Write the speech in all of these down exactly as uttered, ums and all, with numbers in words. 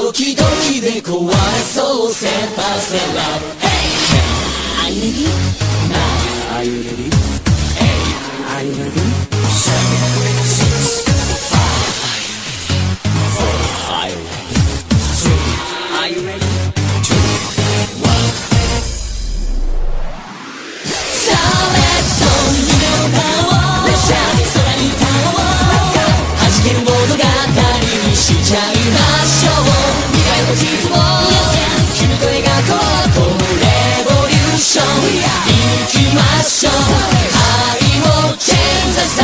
ドキドキで壊れそうせんパーセント Hey! Are you ready? Now Are you ready? Hey! Are you ready? Seven, six, five Are you ready? Four Are you ready? Three Are you ready? Two, one さあ Let's go 夢を歌おう列車に空に歌おう弾ける物語にしちゃいましょう未来の地図を君と描こうこのレボリューション行きましょう愛をチェンジさ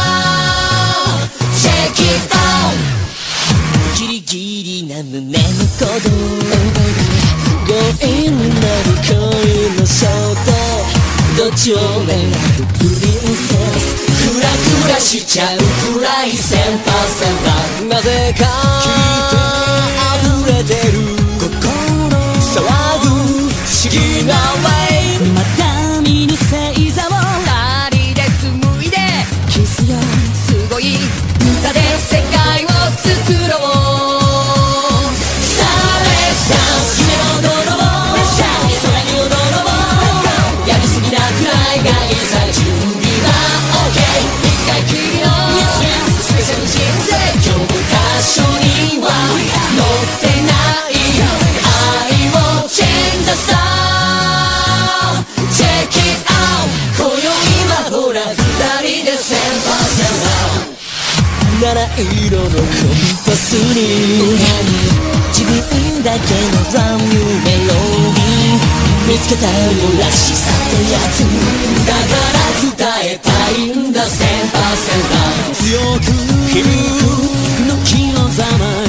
Check it out ギリギリな胸の鼓動強引になる恋の衝動どっちを選ぶプリンセスクラクラしちゃうくらいせんパーセントなぜか溢れてる心騒ぐ不思議なワインまた見ぬ星座をラリで紡いでキスよすごい歌で世界を作ろうさあレッツダンス夢を踊ろう空に踊ろうやりすぎなくらいがいいさ準備は OK 一回きりのスペシャル人生教科書には載ってない愛をチェンジさ Check it out 今宵はほら二人でせんパーセント七色のコンパスに自分だけのブランニューメロディー見つけたよらしさってやつだから伝えたいんだせんパーセント強く響くの気のざま